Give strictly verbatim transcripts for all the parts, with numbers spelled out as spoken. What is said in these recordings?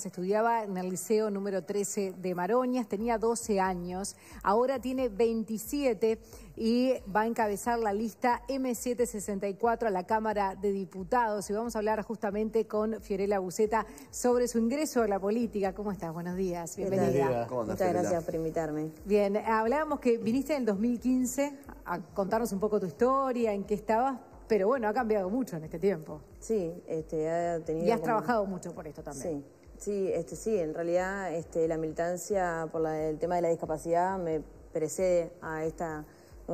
Maroñas, estudiaba en el liceo número trece de Maroñas, tenía doce años, ahora tiene veintisiete y va a encabezar la lista eme setecientos sesenta y cuatro a la Cámara de Diputados. Y vamos a hablar justamente con Fiorella Buceta sobre su ingreso a la política. ¿Cómo estás? Buenos días, bienvenida. ¿Cómo andás, Muchas Fiorella? Gracias por invitarme. Bien, hablábamos que viniste en el dos mil quince a contarnos un poco tu historia, en qué estabas. Pero bueno, ha cambiado mucho en este tiempo. Sí, este, ha tenido... Y has como... trabajado mucho por esto también. Sí, sí, este, sí, en realidad este, la militancia por la, el tema de la discapacidad me precede a esta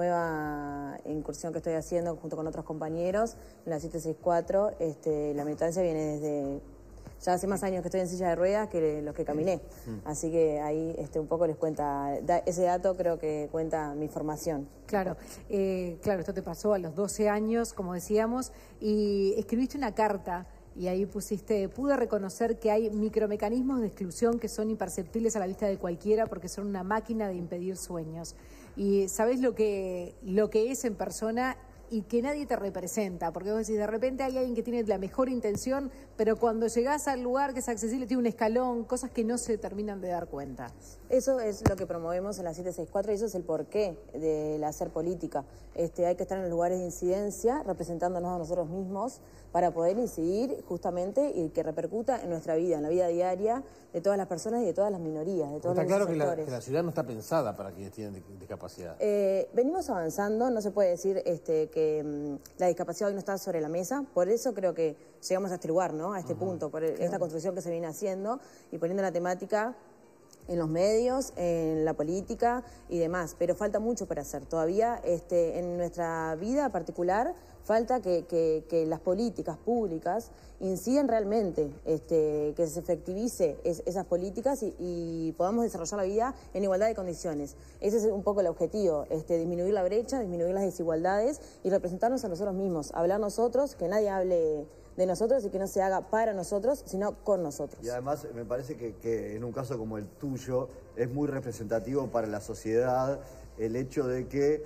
nueva incursión que estoy haciendo junto con otros compañeros en la siete sesenta y cuatro. Este, la militancia viene desde... Ya hace más años que estoy en silla de ruedas que los que caminé. Mm. Así que ahí este, un poco les cuenta, da, ese dato creo que cuenta mi formación. Claro, eh, claro, esto te pasó a los doce años, como decíamos, y escribiste una carta y ahí pusiste, pude reconocer que hay micromecanismos de exclusión que son imperceptibles a la vista de cualquiera porque son una máquina de impedir sueños. Y sabés lo que, lo que es en persona y que nadie te representa, porque vos decís, de repente hay alguien que tiene la mejor intención, pero cuando llegás al lugar que es accesible tiene un escalón, cosas que no se terminan de dar cuenta. Eso es lo que promovemos en la siete sesenta y cuatro y eso es el porqué del hacer política. Este, hay que estar en los lugares de incidencia, representándonos a nosotros mismos, para poder incidir justamente y que repercuta en nuestra vida, en la vida diaria de todas las personas y de todas las minorías, de todos Está los claro sectores. que la, que la ciudad no está pensada para quienes tienen discapacidad. Eh, venimos avanzando, no se puede decir este, que mmm, la discapacidad hoy no está sobre la mesa, por eso creo que llegamos a este lugar, ¿no? A este uh-huh. punto, por el, esta construcción que se viene haciendo y poniendo la temática en los medios, en la política y demás, pero falta mucho para hacer. Todavía este, en nuestra vida particular falta que, que, que las políticas públicas incidan realmente, este, que se efectivice es, esas políticas y, y podamos desarrollar la vida en igualdad de condiciones. Ese es un poco el objetivo, este, disminuir la brecha, disminuir las desigualdades y representarnos a nosotros mismos, hablar nosotros, que nadie hable de nosotros y que no se haga para nosotros, sino con nosotros. Y además me parece que, que en un caso como el tuyo es muy representativo para la sociedad el hecho de que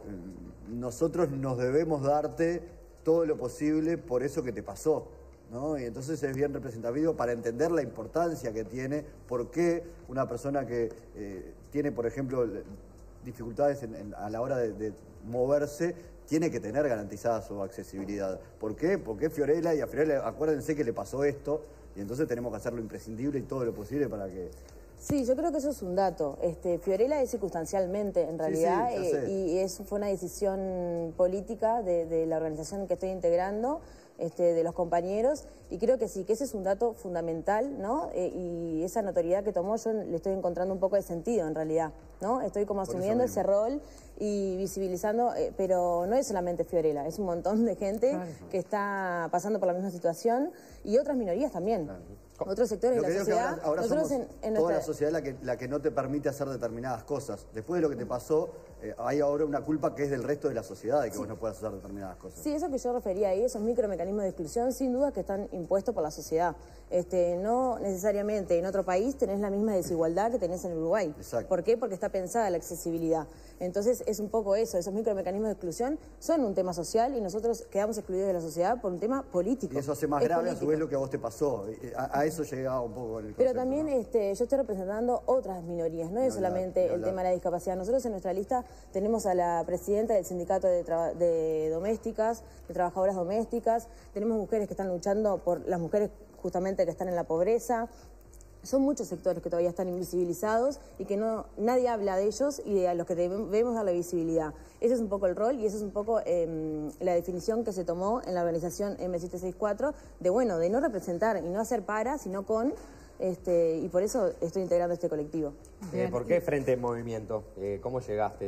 nosotros nos debemos darte todo lo posible por eso que te pasó, ¿no? Y entonces es bien representativo para entender la importancia que tiene, por qué una persona que eh, tiene, por ejemplo, dificultades en, en, a la hora de, de moverse, tiene que tener garantizada su accesibilidad. ¿Por qué? Porque Fiorella, y a Fiorella, acuérdense que le pasó esto, y entonces tenemos que hacer lo imprescindible y todo lo posible para que... Sí, yo creo que eso es un dato. Este, Fiorella es circunstancialmente, en realidad, sí, sí, eh, y eso fue una decisión política de, de la organización que estoy integrando, este, de los compañeros, y creo que sí, que ese es un dato fundamental, ¿no? Eh, y esa notoriedad que tomó yo le estoy encontrando un poco de sentido, en realidad, ¿no? Estoy como asumiendo ese rol y visibilizando, eh, pero no es solamente Fiorella, es un montón de gente claro. que está pasando por la misma situación y otras minorías también. Claro. Otros sectores de la sociedad. Ahora, ahora somos en, en nuestra... toda la sociedad la que, la que no te permite hacer determinadas cosas. Después de lo que te pasó, eh, hay ahora una culpa que es del resto de la sociedad de que sí. vos no puedas hacer determinadas cosas. Sí, eso que yo refería ahí, esos micromecanismos de exclusión, sin duda que están impuestos por la sociedad. Este, no necesariamente en otro país tenés la misma desigualdad que tenés en Uruguay. Exacto. ¿Por qué? Porque está pensada la accesibilidad. Entonces es un poco eso, esos micromecanismos de exclusión son un tema social y nosotros quedamos excluidos de la sociedad por un tema político. Y eso hace más es grave político. A su vez lo que a vos te pasó. A, a eso llegaba un poco el concepto, Pero también ¿no? este, yo estoy representando otras minorías, no es no, solamente no, no, el tema de la discapacidad. Nosotros en nuestra lista tenemos a la presidenta del sindicato de, de domésticas, de trabajadoras domésticas, tenemos mujeres que están luchando por las mujeres justamente que están en la pobreza. Son muchos sectores que todavía están invisibilizados y que no nadie habla de ellos y a los que debemos darle visibilidad. Ese es un poco el rol y esa es un poco eh, la definición que se tomó en la organización eme setecientos sesenta y cuatro de, bueno, de no representar y no hacer para, sino con, este, y por eso estoy integrando este colectivo. Eh, ¿Por qué Frente en Movimiento? Eh, ¿Cómo llegaste?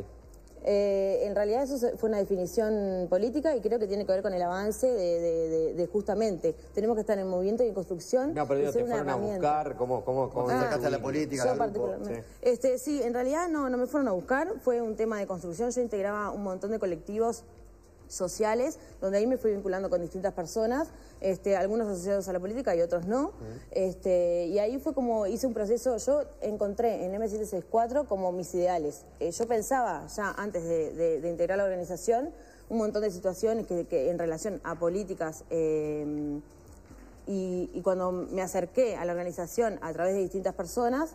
Eh, en realidad eso fue una definición política y creo que tiene que ver con el avance de, de, de, de justamente, tenemos que estar en movimiento y en construcción. No, pero digo, te fueron a buscar, ¿cómo, cómo, cómo ah, sacaste a la política? Yo particularmente. Sí. Este, sí, en realidad no, no me fueron a buscar, fue un tema de construcción, yo integraba un montón de colectivos sociales, donde ahí me fui vinculando con distintas personas, este, algunos asociados a la política y otros no, uh-huh. este, y ahí fue como hice un proceso, yo encontré en eme setecientos sesenta y cuatro como mis ideales. Eh, yo pensaba ya antes de, de, de integrar la organización un montón de situaciones que, que en relación a políticas eh, y, y cuando me acerqué a la organización a través de distintas personas,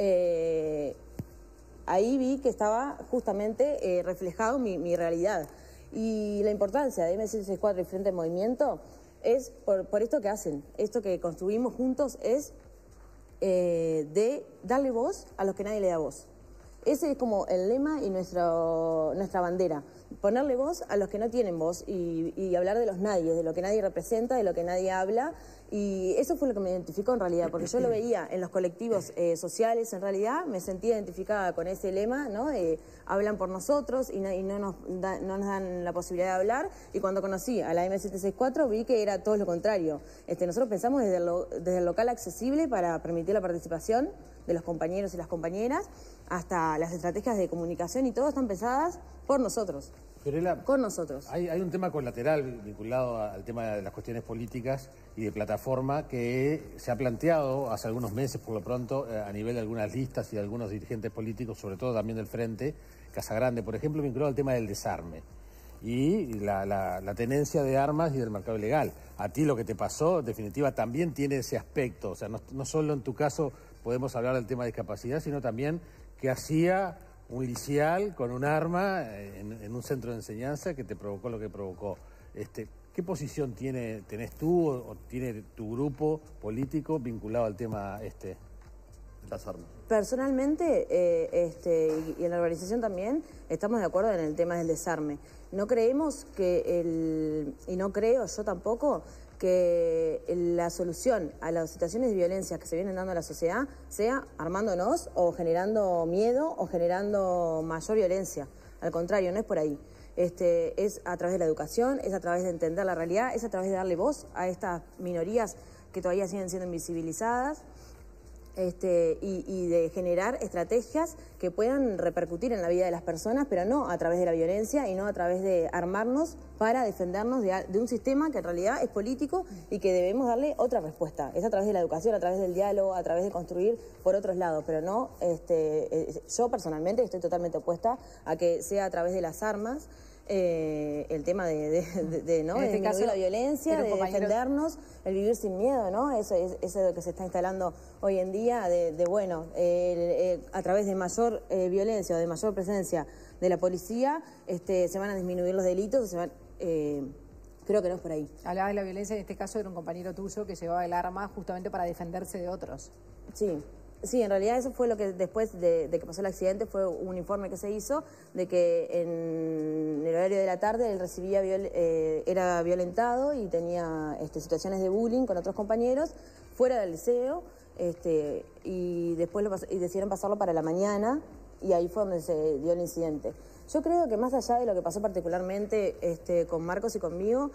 eh, ahí vi que estaba justamente eh, reflejado mi, mi realidad. Y la importancia de M setecientos sesenta y cuatro y Frente Movimiento es por, por esto que hacen, esto que construimos juntos es eh, de darle voz a los que nadie le da voz. Ese es como el lema y nuestro, nuestra bandera, ponerle voz a los que no tienen voz y, y hablar de los nadie, de lo que nadie representa, de lo que nadie habla. Y eso fue lo que me identificó en realidad, porque yo lo veía en los colectivos eh, sociales, en realidad me sentía identificada con ese lema, ¿no? Eh, hablan por nosotros y no, y no, nos da, no nos dan la posibilidad de hablar. Y cuando conocí a la M setecientos sesenta y cuatro vi que era todo lo contrario. Este, nosotros pensamos desde, lo, desde el local accesible para permitir la participación de los compañeros y las compañeras, hasta las estrategias de comunicación y todo están pensadas por nosotros. Fiorella, con nosotros. Hay, hay un tema colateral vinculado al tema de las cuestiones políticas y de plataforma que se ha planteado hace algunos meses, por lo pronto, eh, a nivel de algunas listas y de algunos dirigentes políticos, sobre todo también del Frente, Casagrande, por ejemplo, vinculado al tema del desarme y la, la, la tenencia de armas y del mercado ilegal. A ti lo que te pasó, en definitiva, también tiene ese aspecto. O sea, no, no solo en tu caso podemos hablar del tema de discapacidad, sino también que hacía un licial con un arma en, en un centro de enseñanza que te provocó lo que provocó. Este, ¿Qué posición tiene, tenés tú o, o tiene tu grupo político vinculado al tema este? Las armas. Personalmente, eh, este, y, y en la organización también, estamos de acuerdo en el tema del desarme. No creemos que el, y no creo yo tampoco, que la solución a las situaciones de violencia que se vienen dando a la sociedad sea armándonos o generando miedo o generando mayor violencia. Al contrario, no es por ahí. Este, es a través de la educación, es a través de entender la realidad, es a través de darle voz a estas minorías que todavía siguen siendo invisibilizadas. Este, y, y de generar estrategias que puedan repercutir en la vida de las personas, pero no a través de la violencia y no a través de armarnos para defendernos de, de un sistema que en realidad es político y que debemos darle otra respuesta. Es a través de la educación, a través del diálogo, a través de construir por otros lados, pero no, este, eh, yo personalmente estoy totalmente opuesta a que sea a través de las armas. Eh, el tema de, de, de, de ¿no? En este de caso, la violencia, de compañero... defendernos, el vivir sin miedo, ¿no? Eso es eso es lo que se está instalando hoy en día, de, de bueno, eh, eh, a través de mayor eh, violencia o de mayor presencia de la policía, este, se van a disminuir los delitos, se van, eh, creo que no es por ahí. Hablabas de la violencia, en este caso era un compañero tuyo que llevaba el arma justamente para defenderse de otros. Sí. Sí, en realidad eso fue lo que después de, de que pasó el accidente fue un informe que se hizo de que en el horario de la tarde él recibía viol, eh, era violentado y tenía este, situaciones de bullying con otros compañeros fuera del liceo, este, y después lo, y decidieron pasarlo para la mañana y ahí fue donde se dio el incidente. Yo creo que más allá de lo que pasó particularmente este, con Marcos y conmigo,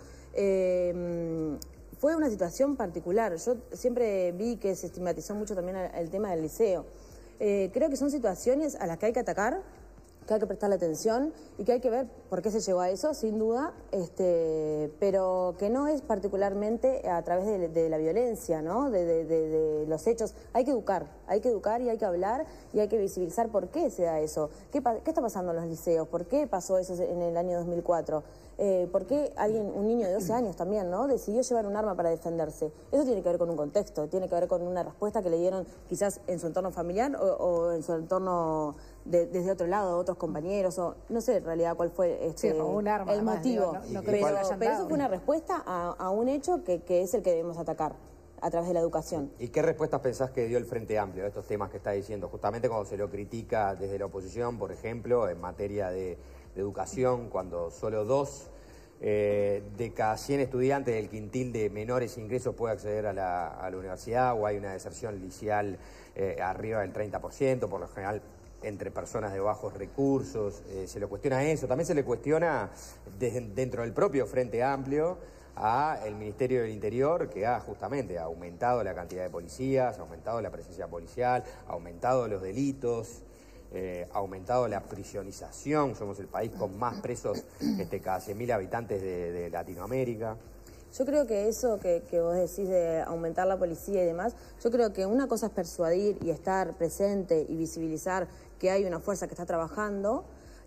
eh, fue una situación particular. Yo siempre vi que se estigmatizó mucho también el tema del liceo. Eh, creo que son situaciones a las que hay que atacar, que hay que prestarle atención y que hay que ver por qué se llegó a eso, sin duda, este, pero que no es particularmente a través de, de la violencia, ¿no? De, de, de, de los hechos. Hay que educar, hay que educar y hay que hablar y hay que visibilizar por qué se da eso. ¿Qué, qué está pasando en los liceos? ¿Por qué pasó eso en el año dos mil cuatro? Eh, ¿Por qué alguien, un niño de doce años también, ¿no? decidió llevar un arma para defenderse? Eso tiene que ver con un contexto, tiene que ver con una respuesta que le dieron quizás en su entorno familiar o, o en su entorno de, desde otro lado, otros compañeros, o no sé en realidad cuál fue este, sí, un arma, el además, motivo. digo, no, no pero, pero, pero eso fue una respuesta a, a un hecho que, que es el que debemos atacar a través de la educación. ¿Y qué respuestas pensás que dio el Frente Amplio a estos temas que está diciendo? Justamente cuando se lo critica desde la oposición, por ejemplo, en materia de, de educación, cuando solo dos eh, de cada cien estudiantes del quintil de menores ingresos puede acceder a la, a la universidad, o hay una deserción licial eh, arriba del treinta por ciento, por lo general entre personas de bajos recursos, eh, se le cuestiona eso. También se le cuestiona desde, dentro del propio Frente Amplio a el Ministerio del Interior, que ha justamente aumentado la cantidad de policías, ha aumentado la presencia policial, ha aumentado los delitos, eh, ha aumentado la prisionización. Somos el país con más presos este, cada cien mil habitantes de, de Latinoamérica. Yo creo que eso que, que vos decís de aumentar la policía y demás, yo creo que una cosa es persuadir y estar presente y visibilizar que hay una fuerza que está trabajando,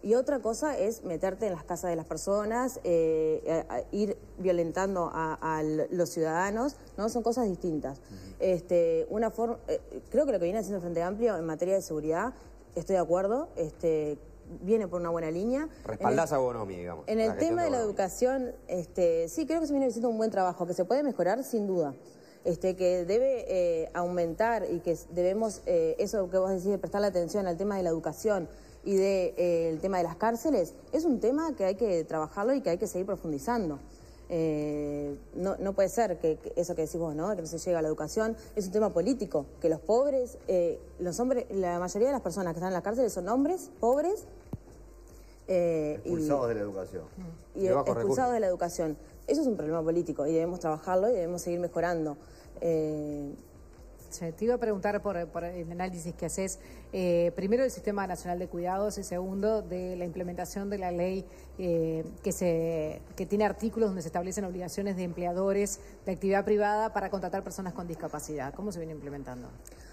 Y otra cosa es meterte en las casas de las personas, eh, a, a ir violentando a, a los ciudadanos, ¿no? Son cosas distintas. Uh-huh. este, una forma, eh, creo que lo que viene haciendo el Frente Amplio en materia de seguridad, estoy de acuerdo, este, viene por una buena línea. Respaldás a Bonomi, digamos. En el tema de la educación, este, sí, creo que se viene haciendo un buen trabajo, que se puede mejorar sin duda. Este, que debe eh, aumentar y que debemos, eh, eso que vos decís, de prestarle atención al tema de la educación y del de, eh, el tema de las cárceles, es un tema que hay que trabajarlo y que hay que seguir profundizando. Eh, no, no puede ser que, que eso que decís vos, ¿no? Que no se llega a la educación, es un tema político, que los pobres, eh, los hombres, la mayoría de las personas que están en las cárceles son hombres, pobres, eh, expulsados y, de la educación. Y, y expulsados recursos. de la educación. Eso es un problema político y debemos trabajarlo y debemos seguir mejorando. Eh, Sí, te iba a preguntar por, por el análisis que haces, eh, primero del Sistema Nacional de Cuidados y segundo de la implementación de la ley eh, que, se, que tiene artículos donde se establecen obligaciones de empleadores de actividad privada para contratar personas con discapacidad. ¿Cómo se viene implementando?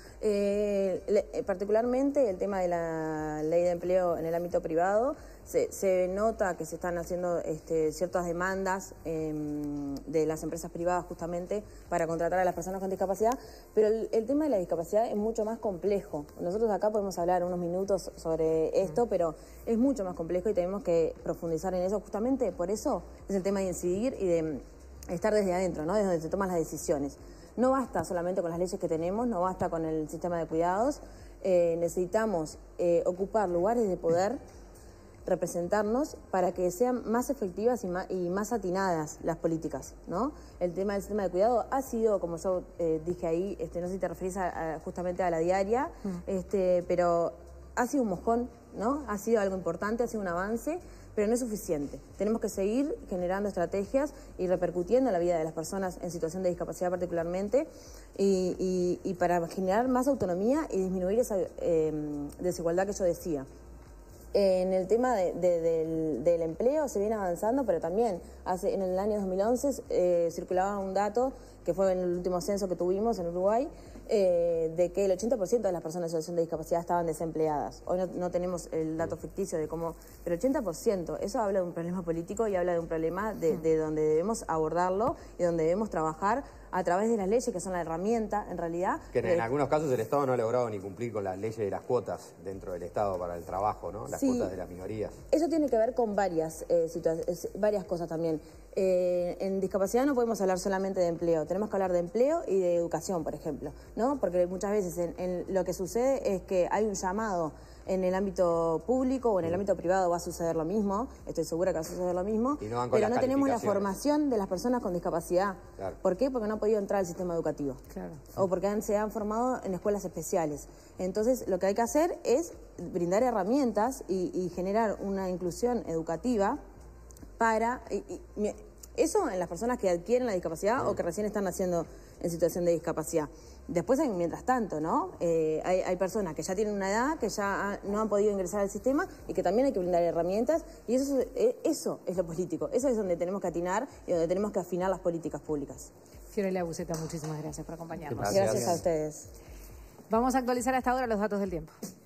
Eh, le, particularmente el tema de la ley de empleo en el ámbito privado, se, se nota que se están haciendo este, ciertas demandas eh, de las empresas privadas justamente para contratar a las personas con discapacidad, pero el, el tema de la discapacidad es mucho más complejo. Nosotros acá podemos hablar unos minutos sobre esto, pero es mucho más complejo y tenemos que profundizar en eso. Justamente por eso es el tema de incidir y de estar desde adentro, ¿no? Desde donde se toman las decisiones. No basta solamente con las leyes que tenemos, no basta con el sistema de cuidados, eh, necesitamos eh, ocupar lugares de poder, representarnos para que sean más efectivas y más, y más atinadas las políticas, ¿no? El tema del sistema de cuidado ha sido, como yo eh, dije ahí, este, no sé si te referís a, a, justamente a la diaria, mm. este, pero ha sido un mojón, ¿no? Ha sido algo importante, ha sido un avance, pero no es suficiente. Tenemos que seguir generando estrategias y repercutiendo en la vida de las personas en situación de discapacidad particularmente y, y, y para generar más autonomía y disminuir esa eh, desigualdad que yo decía. En el tema de, de, del, del empleo se viene avanzando, pero también hace, en el año dos mil once eh, circulaba un dato que fue en el último censo que tuvimos en Uruguay, eh, de que el ochenta por ciento de las personas en situación de discapacidad estaban desempleadas. Hoy no, no tenemos el dato ficticio de cómo, pero el ochenta por ciento, eso habla de un problema político y habla de un problema de, de donde debemos abordarlo y donde debemos trabajar a través de las leyes, que son la herramienta, en realidad. Que en, en algunos casos el Estado no ha logrado ni cumplir con las leyes de las cuotas dentro del Estado para el trabajo, ¿no? Las sí, cuotas de las minorías. Eso tiene que ver con varias, eh, varias cosas también. Eh, en discapacidad no podemos hablar solamente de empleo, tenemos que hablar de empleo y de educación, por ejemplo, ¿no? Porque muchas veces en, en lo que sucede es que hay un llamado en el ámbito público o en el ámbito privado va a suceder lo mismo, estoy segura que va a suceder lo mismo, no pero no tenemos la formación de las personas con discapacidad. Claro. ¿Por qué? Porque no han podido entrar al sistema educativo. Claro. O porque han, se han formado en escuelas especiales. Entonces, lo que hay que hacer es brindar herramientas y, y generar una inclusión educativa para... Y, y, eso en las personas que adquieren la discapacidad sí. o que recién están naciendo en situación de discapacidad. Después, hay, mientras tanto, ¿no? Eh, hay, hay personas que ya tienen una edad, que ya ha, no han podido ingresar al sistema y que también hay que brindar herramientas. Y eso, eh, eso es lo político. Eso es donde tenemos que atinar y donde tenemos que afinar las políticas públicas. Fiorella Buceta, muchísimas gracias por acompañarnos. Gracias, gracias a ustedes. Vamos a actualizar hasta ahora los datos del tiempo.